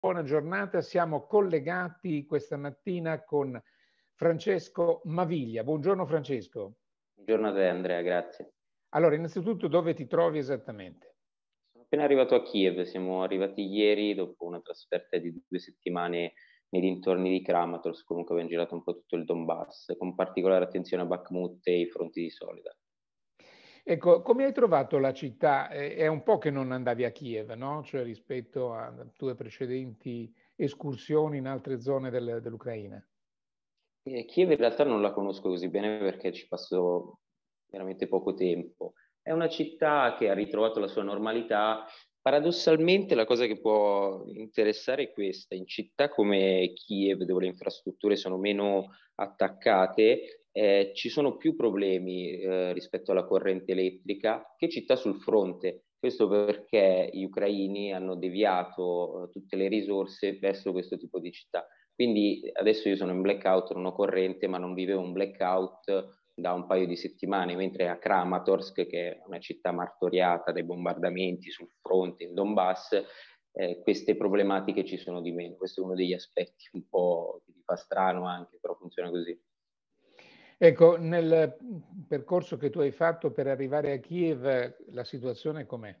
Buona giornata, siamo collegati questa mattina con Francesco Maviglia. Buongiorno Francesco. Buongiorno a te Andrea, grazie. Allora, innanzitutto dove ti trovi esattamente? Sono appena arrivato a Kiev, siamo arrivati ieri dopo una trasferta di 2 settimane nei dintorni di Kramatorsk, comunque abbiamo girato un po' tutto il Donbass, con particolare attenzione a Bakhmut e i fronti di Soledar. Ecco, come hai trovato la città? È un po' che non andavi a Kiev, no? Cioè rispetto a tue precedenti escursioni in altre zone dell'Ucraina. Kiev in realtà non la conosco così bene perché ci passo veramente poco tempo. È una città che ha ritrovato la sua normalità. Paradossalmente la cosa che può interessare è questa: in città come Kiev, dove le infrastrutture sono meno attaccate, ci sono più problemi rispetto alla corrente elettrica che città sul fronte. Questo perché gli ucraini hanno deviato tutte le risorse verso questo tipo di città. Quindi adesso io sono in blackout, non ho corrente, ma non vivevo un blackout da un paio di settimane, mentre a Kramatorsk, che è una città martoriata dai bombardamenti sul fronte in Donbass, queste problematiche ci sono di meno. Questo è uno degli aspetti un po' che ti fa strano anche, però funziona così. Ecco, nel percorso che tu hai fatto per arrivare a Kiev, la situazione com'è?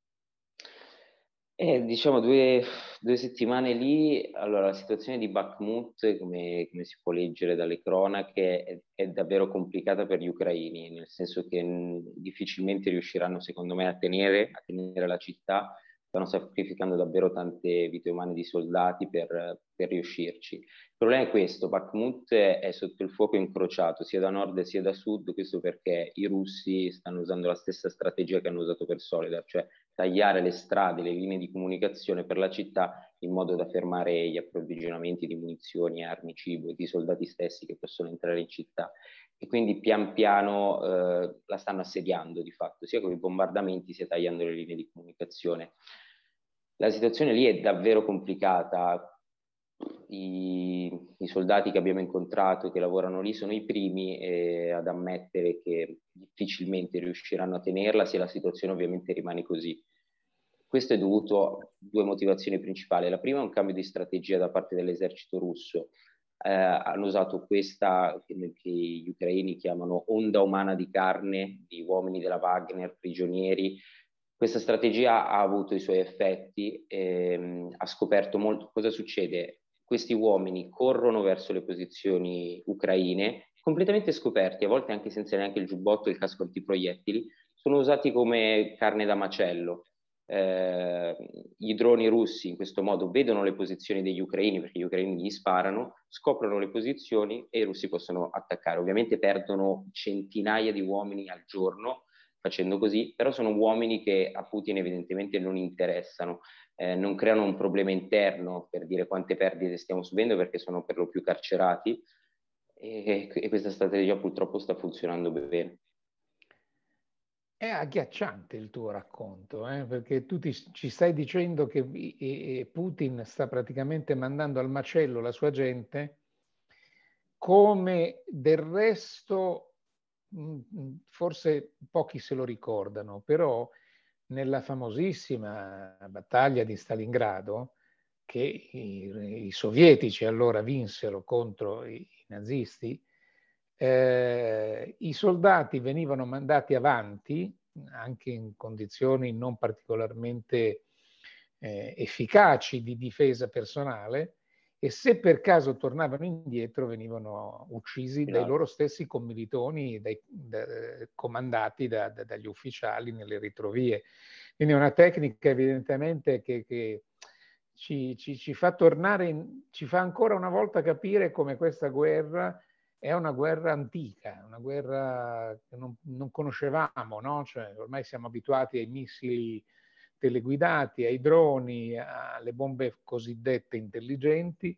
Diciamo 2 settimane lì. Allora, la situazione di Bakhmut, come si può leggere dalle cronache, è davvero complicata per gli ucraini, nel senso che difficilmente riusciranno, secondo me, a tenere la città. Stanno sacrificando davvero tante vite umane di soldati per riuscirci. Il problema è questo: Bakhmut è sotto il fuoco incrociato sia da nord sia da sud, questo perché i russi stanno usando la stessa strategia che hanno usato per Soledar, cioè tagliare le strade, le linee di comunicazione per la città in modo da fermare gli approvvigionamenti di munizioni, armi, cibo e di soldati stessi che possono entrare in città. E quindi pian piano la stanno assediando di fatto, sia con i bombardamenti sia tagliando le linee di comunicazione. La situazione lì è davvero complicata. I soldati che abbiamo incontrato che lavorano lì sono i primi ad ammettere che difficilmente riusciranno a tenerla se la situazione ovviamente rimane così. Questo è dovuto a 2 motivazioni principali. La prima è un cambio di strategia da parte dell'esercito russo. Hanno usato questa che gli ucraini chiamano onda umana di carne, di uomini della Wagner, prigionieri. Questa strategia ha avuto i suoi effetti, ha scoperto molto cosa succede. Questi uomini corrono verso le posizioni ucraine, completamente scoperti, a volte anche senza neanche il giubbotto e il casco antiproiettili, sono usati come carne da macello. I droni russi in questo modo vedono le posizioni degli ucraini, perché gli ucraini gli sparano, scoprono le posizioni e i russi possono attaccare. Ovviamente perdono centinaia di uomini al giorno facendo così, però sono uomini che a Putin evidentemente non interessano, non creano un problema interno per dire quante perdite stiamo subendo, perché sono per lo più carcerati, e questa strategia purtroppo sta funzionando bene. È agghiacciante il tuo racconto, perché tu ci stai dicendo che Putin sta praticamente mandando al macello la sua gente, come del resto forse pochi se lo ricordano, però nella famosissima battaglia di Stalingrado, che i sovietici allora vinsero contro i nazisti, i soldati venivano mandati avanti anche in condizioni non particolarmente efficaci di difesa personale, e se per caso tornavano indietro venivano uccisi dai loro stessi commilitoni, comandati dagli ufficiali nelle ritrovie. Quindi è una tecnica evidentemente che ci fa tornare, ci fa ancora una volta capire come questa guerra è una guerra antica, una guerra che non conoscevamo, no? Cioè, ormai siamo abituati ai missili teleguidati, ai droni, alle bombe cosiddette intelligenti.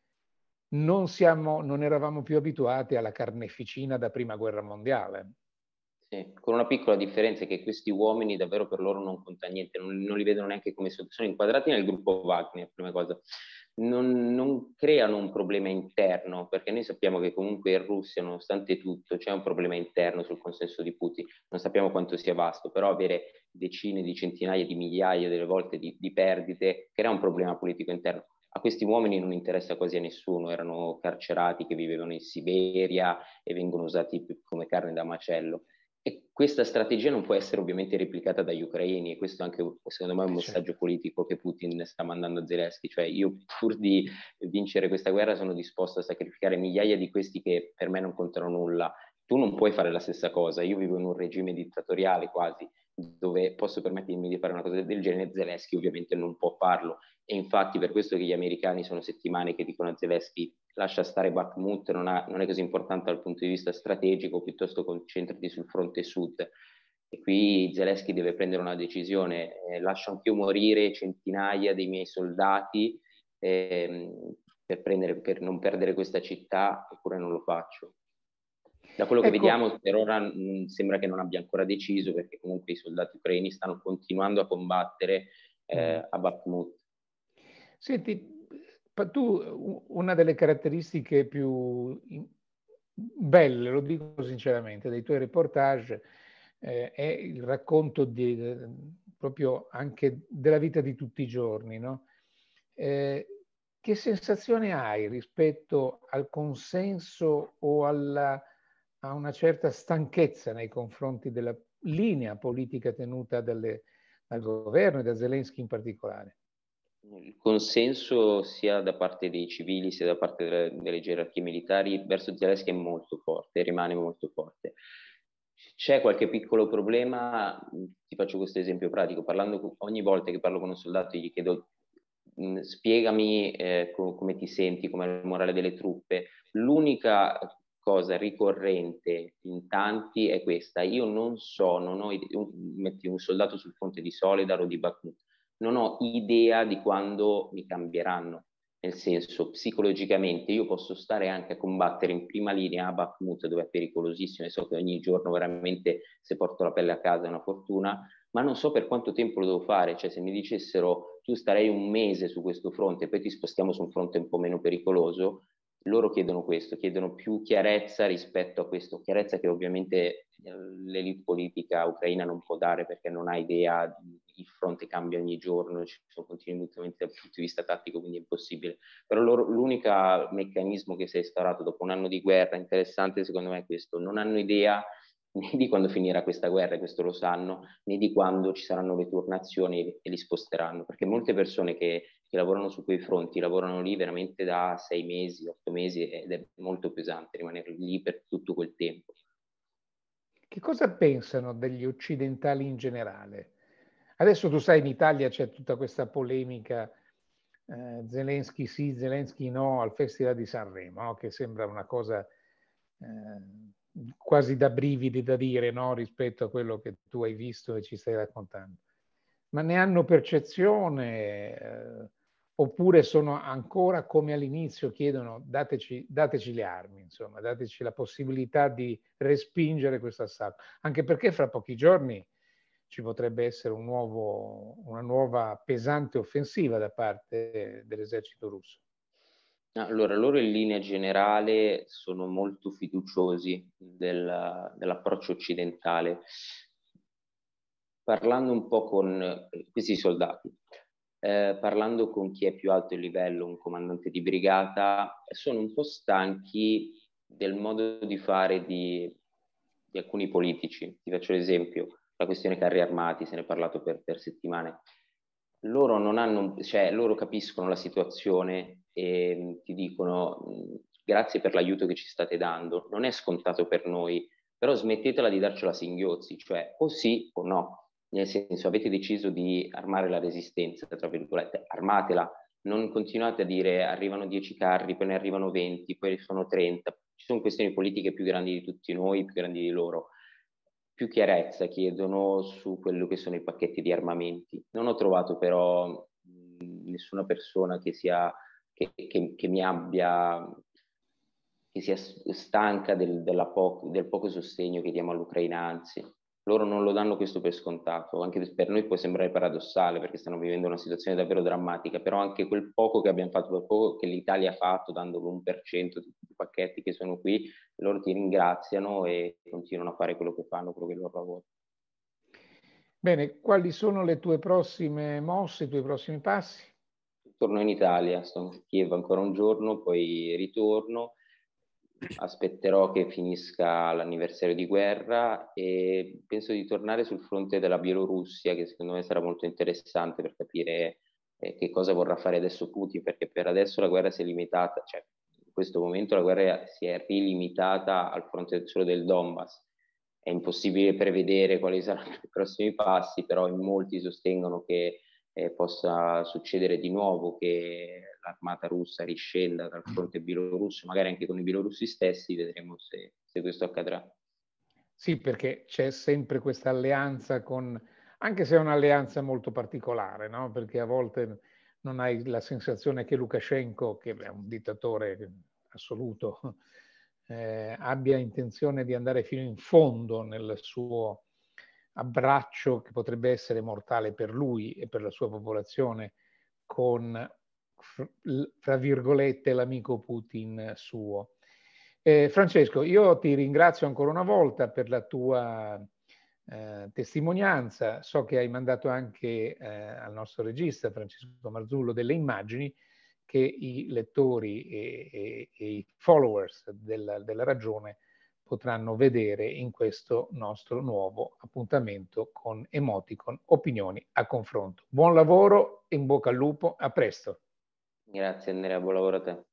Non eravamo più abituati alla carneficina da prima guerra mondiale. Sì, con una piccola differenza, che questi uomini davvero per loro non conta niente, non li vedono neanche come sono inquadrati nel gruppo Wagner, prima cosa. Non creano un problema interno, perché noi sappiamo che comunque in Russia, nonostante tutto, c'è un problema interno sul consenso di Putin. Non sappiamo quanto sia vasto, però avere decine di centinaia di migliaia delle volte di perdite crea un problema politico interno. A questi uomini non interessa quasi a nessuno, erano carcerati che vivevano in Siberia e vengono usati come carne da macello. E questa strategia non può essere ovviamente replicata dagli ucraini, e questo anche secondo me è un messaggio politico che Putin sta mandando a Zelensky, cioè io pur di vincere questa guerra sono disposto a sacrificare migliaia di questi che per me non contano nulla. Tu non puoi fare la stessa cosa, io vivo in un regime dittatoriale quasi, dove posso permettermi di fare una cosa del genere, Zelensky ovviamente non può farlo, e infatti per questo che gli americani sono settimane che dicono a Zelensky lascia stare Bakhmut, non è così importante dal punto di vista strategico, piuttosto concentrati sul fronte sud. E qui Zelensky deve prendere una decisione, lascio anch'io morire centinaia dei miei soldati per non perdere questa città, oppure non lo faccio. Da quello che vediamo per ora sembra che non abbia ancora deciso, perché comunque i soldati ucraini stanno continuando a combattere a Bakhmut. Senti, tu una delle caratteristiche più belle, lo dico sinceramente, dei tuoi reportage è il racconto proprio anche della vita di tutti i giorni, no? Che sensazione hai rispetto al consenso o a una certa stanchezza nei confronti della linea politica tenuta dal governo e da Zelensky in particolare? Il consenso sia da parte dei civili sia da parte delle gerarchie militari verso Zelensky è molto forte, rimane molto forte. C'è qualche piccolo problema, ti faccio questo esempio pratico, ogni volta che parlo con un soldato gli chiedo spiegami come ti senti, com'è il morale delle truppe. L'unica cosa ricorrente in tanti è questa: io non ho metti un soldato sul fronte di Soledar o di Bakhmut, non ho idea di quando mi cambieranno, nel senso, psicologicamente io posso stare anche a combattere in prima linea a Bakhmut, dove è pericolosissimo e so che ogni giorno veramente, se porto la pelle a casa è una fortuna, ma non so per quanto tempo lo devo fare. Cioè, se mi dicessero tu starei un mese su questo fronte e poi ti spostiamo su un fronte un po' meno pericoloso, loro chiedono questo, chiedono più chiarezza rispetto a questo, chiarezza che ovviamente l'elite politica ucraina non può dare, perché non ha idea, il fronte cambia ogni giorno, ci sono continui mutamenti dal punto di vista tattico, quindi è impossibile. Però l'unico meccanismo che si è instaurato dopo un anno di guerra interessante secondo me è questo: non hanno idea né di quando finirà questa guerra, e questo lo sanno, né di quando ci saranno le turnazioni e li sposteranno, perché molte persone che lavorano su quei fronti lavorano lì veramente da 6 mesi, 8 mesi, ed è molto pesante rimanere lì per tutto quel tempo. Che cosa pensano degli occidentali in generale? Adesso tu sai, in Italia c'è tutta questa polemica, Zelensky sì, Zelensky no, al Festival di Sanremo, no? Che sembra una cosa quasi da brividi da dire, no? Rispetto a quello che tu hai visto e ci stai raccontando. Ma ne hanno percezione, oppure sono ancora come all'inizio, chiedono dateci le armi, insomma, dateci la possibilità di respingere questo assalto, anche perché fra pochi giorni ci potrebbe essere una nuova pesante offensiva da parte dell'esercito russo. Allora, loro in linea generale sono molto fiduciosi dell'approccio occidentale. Parlando un po' con questi soldati, parlando con chi è più alto in livello, un comandante di brigata, sono un po' stanchi del modo di fare di alcuni politici. Ti faccio l'esempio: la questione carri armati, se ne è parlato per settimane. Loro non hanno, cioè loro capiscono la situazione e ti dicono grazie per l'aiuto che ci state dando, non è scontato per noi, però smettetela di darcela a singhiozzi, cioè o sì o no. Nel senso, avete deciso di armare la resistenza, tra virgolette, armatela, non continuate a dire arrivano 10 carri, poi ne arrivano 20, poi sono 30. Ci sono questioni politiche più grandi di tutti noi, più grandi di loro. Più chiarezza chiedono su quello che sono i pacchetti di armamenti. Non ho trovato però nessuna persona che mi abbia, che sia stanca del poco sostegno che diamo all'Ucraina, anzi. Loro non lo danno questo per scontato, anche per noi può sembrare paradossale perché stanno vivendo una situazione davvero drammatica, però anche quel poco che abbiamo fatto, quel poco che l'Italia ha fatto, dando l'1% di tutti i pacchetti che sono qui, loro ti ringraziano e continuano a fare quello che fanno, quello che è il loro lavoro. Bene, quali sono le tue prossime mosse, i tuoi prossimi passi? torno in Italia, sto a Kiev ancora un giorno, poi ritorno, aspetterò che finisca l'anniversario di guerra e penso di tornare sul fronte della Bielorussia, che secondo me sarà molto interessante per capire che cosa vorrà fare adesso Putin, perché per adesso la guerra si è limitata, cioè in questo momento la guerra si è rilimitata al fronte solo del Donbass. È impossibile prevedere quali saranno i prossimi passi, però in molti sostengono che possa succedere di nuovo, che l'armata russa riscenda dal fronte bielorusso, magari anche con i bielorussi stessi, vedremo se questo accadrà. Sì, perché c'è sempre questa alleanza con, anche se è un'alleanza molto particolare, no? Perché a volte non hai la sensazione che Lukashenko, che è un dittatore assoluto, abbia intenzione di andare fino in fondo nel suo abbraccio che potrebbe essere mortale per lui e per la sua popolazione con, fra virgolette, l'amico Putin suo. Francesco, io ti ringrazio ancora una volta per la tua testimonianza. So che hai mandato anche al nostro regista Francesco Marzullo delle immagini che i lettori e i followers della Ragione potranno vedere in questo nostro nuovo appuntamento con Emoticon Opinioni a Confronto. Buon lavoro, in bocca al lupo, a presto. Grazie Andrea, buon lavoro a te.